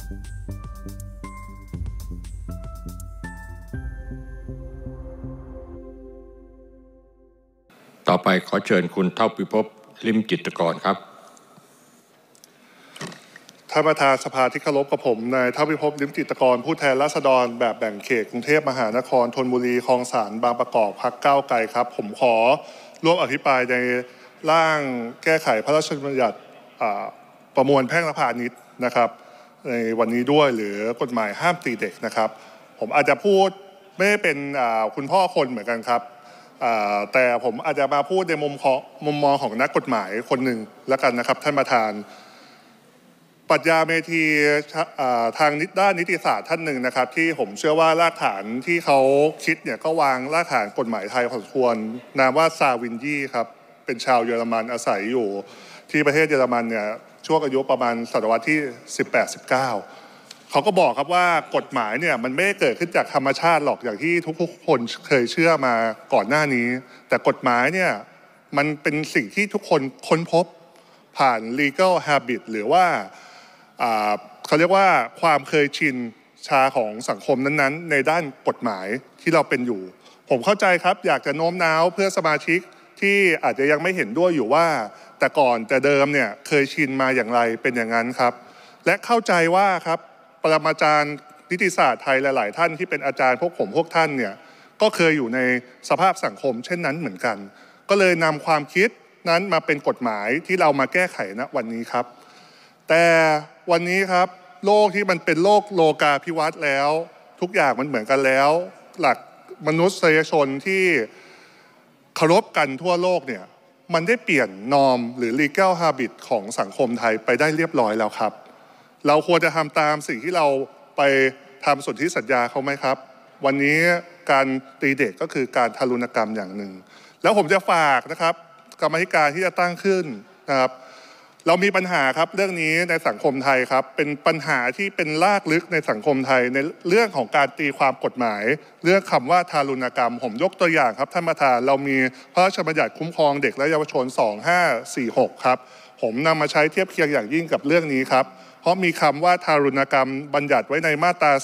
ต่อไปขอเชิญคุณเท่าพิภพลิมจิตรกรครับท่านประธานสภาที่เคารพกับผมนายเท่าพิภพลิมจิตรกรผู้แทนราษฎรแบบแบ่งเขตกรุงเทพมหานครธนบุรีคลองสานบางประกอบพรรคก้าวไกลครับผมขอร่วมอภิปรายในร่างแก้ไขพระราชบัญญัติประมวลแพ่งและพาณิชย์นะครับในวันนี้ด้วยหรือกฎหมายห้ามตีเด็กนะครับผมอาจจะพูดไม่เป็นคุณพ่อคนเหมือนกันครับแต่ผมอาจจะมาพูดในมุมมองของนักกฎหมายคนหนึ่งแล้วกันนะครับท่านประธานปรัชญาเมธีทางด้านนิติศาสตร์ท่านหนึ่งนะครับที่ผมเชื่อว่ารากฐานที่เขาคิดเนี่ยก็วางรากฐานกฎหมายไทยพอสมควรนามว่าซาวินยี่ครับเป็นชาวเยอรมันอาศัยอยู่ที่ประเทศเยอรมันเนี่ยช่วงอายุประมาณศตวรรษที่ 18-19 เขาก็บอกครับว่ากฎหมายเนี่ยมันไม่ได้เกิดขึ้นจากธรรมชาติหรอกอย่างที่ทุกคนเคยเชื่อมาก่อนหน้านี้แต่กฎหมายเนี่ยมันเป็นสิ่งที่ทุกคนค้นพบผ่าน legal habit หรือว่าเขาเรียกว่าความเคยชินชาของสังคมนั้นๆในด้านกฎหมายที่เราเป็นอยู่ผมเข้าใจครับอยากจะโน้มน้าวเพื่อสมาชิกที่อาจจะยังไม่เห็นด้วยอยู่ว่าแต่ก่อนแต่เดิมเนี่ยเคยชินมาอย่างไรเป็นอย่างนั้นครับและเข้าใจว่าครับปรมาจารย์นิติศาสตร์ไทยหลายๆท่านที่เป็นอาจารย์พวกท่านเนี่ยก็เคยอยู่ในสภาพสังคมเช่นนั้นเหมือนกันก็เลยนำความคิดนั้นมาเป็นกฎหมายที่เรามาแก้ไขณวันนี้ครับแต่วันนี้ครับโลกที่มันเป็นโลกโลกาภิวัตน์แล้วทุกอย่างมันเหมือนกันแล้วหลักมนุษยชนที่เคารพกันทั่วโลกเนี่ยมันได้เปลี่ยนนอร์มหรือ legal habit ของสังคมไทยไปได้เรียบร้อยแล้วครับเราควรจะทำตามสิ่งที่เราไปทำสนธิสัญญาเขาไหมครับวันนี้การตีเด็กก็คือการทารุณกรรมอย่างหนึ่งแล้วผมจะฝากนะครับกรรมาธิการที่จะตั้งขึ้นนะครับเรามีปัญหาครับเรื่องนี้ในสังคมไทยครับเป็นปัญหาที่เป็นรากลึกในสังคมไทยในเรื่องของการตีความกฎหมายเรื่องคำว่าทารุณกรรมผมยกตัวอย่างครับท่านประธานเรามีพระราชบัญญัติคุ้มครองเด็กและเยาวชน2546ครับผมนำมาใช้เทียบเคียงอย่างยิ่งกับเรื่องนี้ครับเพราะมีคำว่าทารุณกรรมบัญญัติไว้ในมาตรา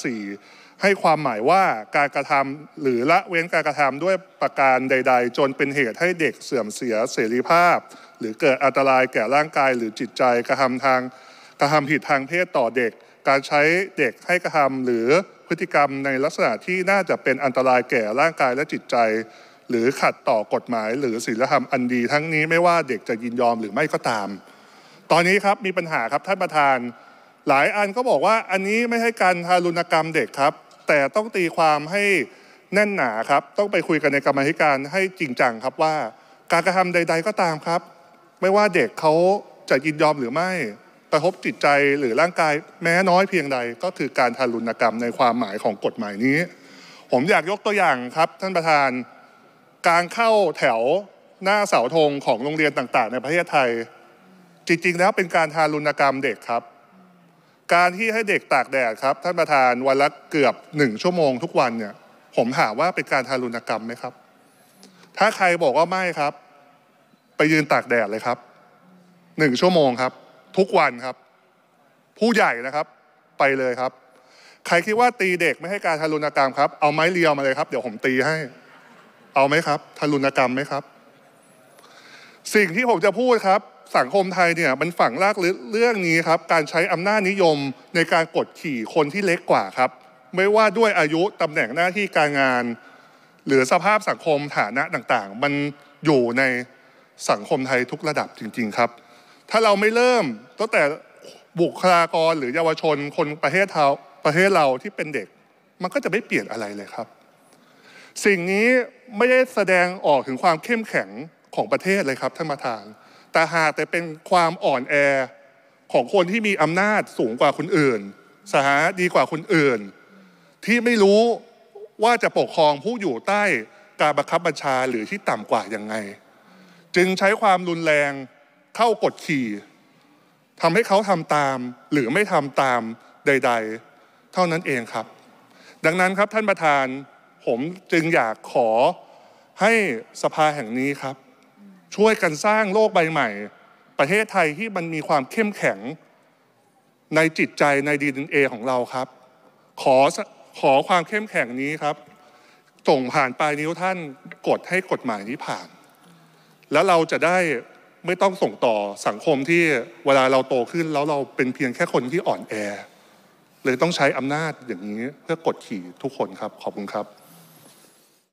4ให้ความหมายว่าการกระทำหรือละเว้นการกระทำด้วยประการใดๆจนเป็นเหตุให้เด็กเสื่อมเสียเสรีภาพหรือเกิดอันตรายแก่ร่างกายหรือจิตใจกระทำผิดทางเพศต่อเด็กการใช้เด็กให้กระทำหรือพฤติกรรมในลักษณะที่น่าจะเป็นอันตรายแก่ร่างกายและจิตใจหรือขัดต่อกฎหมายหรือศีลธรรมอันดีทั้งนี้ไม่ว่าเด็กจะยินยอมหรือไม่ก็ตามตอนนี้ครับมีปัญหาครับท่านประธานหลายอันก็บอกว่าอันนี้ไม่ใช่การทารุณกรรมเด็กครับแต่ต้องตีความให้แน่นหนาครับต้องไปคุยกันในกรรมาธิการให้จริงจังครับว่าการกระทำใดๆก็ตามครับไม่ว่าเด็กเขาจะยินยอมหรือไม่กระทบจิตใจหรือร่างกายแม้น้อยเพียงใดก็คือการทารุณกรรมในความหมายของกฎหมายนี้ผมอยากยกตัวอย่างครับท่านประธานการเข้าแถวหน้าเสาธงของโรงเรียนต่างๆในประเทศไทยจริงๆแล้วเป็นการทารุณกรรมเด็กครับการที่ให้เด็กตากแดดครับท่านประธานวันละเกือบ1 ชั่วโมงทุกวันเนี่ยผมถามว่าเป็นการทารุณกรรมไหมครับถ้าใครบอกว่าไม่ครับไปยืนตากแดดเลยครับ1 ชั่วโมงครับทุกวันครับผู้ใหญ่นะครับไปเลยครับใครคิดว่าตีเด็กไม่ให้การทารุณกรรมครับเอาไม้เรียวมาเลยครับเดี๋ยวผมตีให้เอาไหมครับทารุณกรรมไหมครับสิ่งที่ผมจะพูดครับสังคมไทยเนี่ยมันฝังรากลึกเรื่องนี้ครับการใช้อำนาจนิยมในการกดขี่คนที่เล็กกว่าครับไม่ว่าด้วยอายุตำแหน่งหน้าที่การงานหรือสภาพสังคมฐานะต่างๆมันอยู่ในสังคมไทยทุกระดับจริงๆครับถ้าเราไม่เริ่มตั้งแต่บุคลากรหรือเยาวชนคนประเทศเราที่เป็นเด็กมันก็จะไม่เปลี่ยนอะไรเลยครับสิ่งนี้ไม่ได้แสดงออกถึงความเข้มแข็งของประเทศเลยครับท่านประธานแต่หากแต่เป็นความอ่อนแอของคนที่มีอำนาจสูงกว่าคนอื่นสถานะดีกว่าคนอื่นที่ไม่รู้ว่าจะปกครองผู้อยู่ใต้การบังคับบัญชาหรือที่ต่ำกว่ายังไงจึงใช้ความรุนแรงเข้ากดขี่ทำให้เขาทำตามหรือไม่ทำตามใดๆเท่านั้นเองครับดังนั้นครับท่านประธานผมจึงอยากขอให้สภาแห่งนี้ครับช่วยกันสร้างโลกใบใหม่ประเทศไทยที่มันมีความเข้มแข็งในจิตใจใน DNA ของเราครับขอความเข้มแข็งนี้ครับส่งผ่านปลายนิ้วท่านกดให้กฎหมายนี้ผ่านแล้วเราจะได้ไม่ต้องส่งต่อสังคมที่เวลาเราโตขึ้นแล้วเราเป็นเพียงแค่คนที่อ่อนแอเลยต้องใช้อำนาจอย่างนี้เพื่อกดขี่ทุกคนครับขอบคุณครับ